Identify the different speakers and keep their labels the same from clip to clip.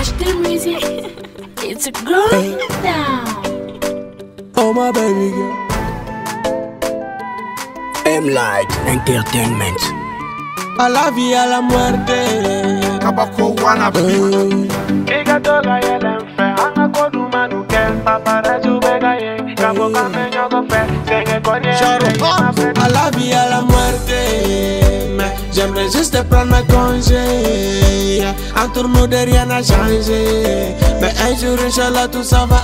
Speaker 1: the music. It's a girl down.
Speaker 2: Oh my baby girl.
Speaker 3: M-Light Entertainment.
Speaker 2: A la vie, a la muerte.
Speaker 4: Kabako wana baby.
Speaker 5: Iga toga yele mfe, anga kodu manu kel, paparazzi ubega ye, kabo kame nyogo fe, senge konye ye,
Speaker 2: a la vie, a la muerte. Mais j'aimerais juste prendre mes congés. Entre nous de rien n'a changé. Mais un jour, Inch'Allah, tout ça va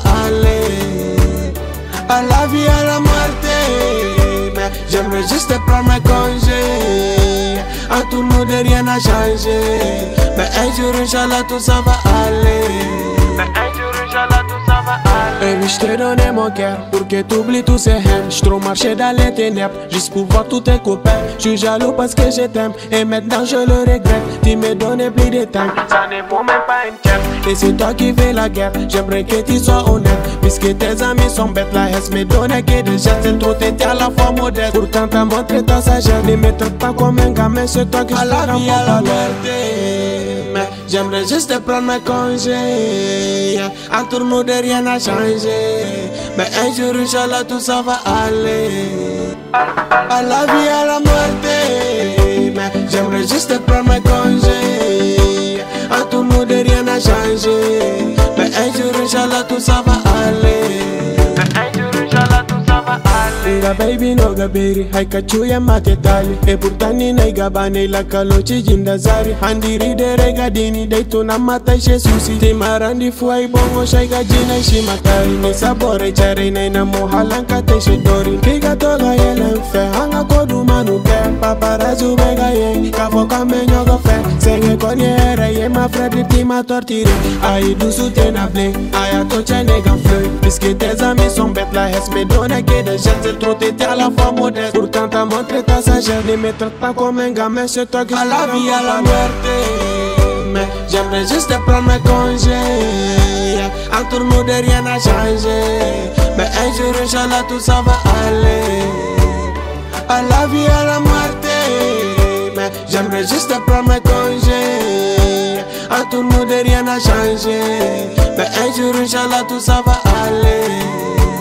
Speaker 2: aller. A la vie, a la muerte. Mais j'aimerais juste prendre mes congés. Entre nous de rien n'a changé. Mais un jour, Inch'Allah, tout ça va aller.
Speaker 5: mais un jour, Inch'Allah, tout ça va aller.
Speaker 2: Baby, je t'ai donné mon cœur pour que t'oublies tous ces haines. J'suis trop marché dans les ténèbres juste pour voir tous tes copains. J'suis jaloux parce que je t'aime et maintenant je le regrette. Tu me donnes plus de temps,
Speaker 5: Ça ne vaut même pas une tête.
Speaker 2: et c'est toi qui fais la guerre. J'aimerais que tu sois honnête, puisque tes amis sont bêtes. La haine me donne que des gestes, c'est trop t'étais à la fois modeste. Pourtant t'as montré ta sagesse, ne me traite pas comme un gamin. C'est toi qui fais la vie à la vérité. Mais j'aimerais juste prendre mes congés. Entre nous de rien n'a changé. Mais un jour, Inch'Allah, tout ça va aller. À la vie, à la muerte. Mais j'aimerais juste prendre mes congés. Entre nous de rien n'a changé. Mais un jour, Inch'Allah, tout ça va aller.
Speaker 5: Mais un jour, Inch'Allah, tout ça va aller.
Speaker 2: Nga baby no gaberi haika chuya matetali e burtani na igabane la kalochi jinda zari handiri de rega dini dai tuna mata she susi te marandi fuai bongo shaiga jina shi matari ni sabore chare na mohalanka te she dori kiga toga yelen fe hanga kodu manu ke paparazzi ubega ye kafo kamenyo go fe senge konyere ye ma fredi ti ma tortire ai du soutena ble ai to chane ga fleu puisque tes amis sont bêtes la haine me donne que des gestes. C'est trop t'étais à la fois modeste. Pourtant t'as montré ta sagesse. Ne me traite pas comme un gamin. C'est toi qui à la vie, à la muerte. Mais j'aimerais juste prendre mes congés. Entre nous de rien n'a changé. Mais un jour, Inch'Allah, tout ça va aller. À la vie, à la muerte. Mais j'aimerais juste prendre mes congés. Entre nous de rien n'a changé. Mais un jour, Inch'Allah, tout ça va aller.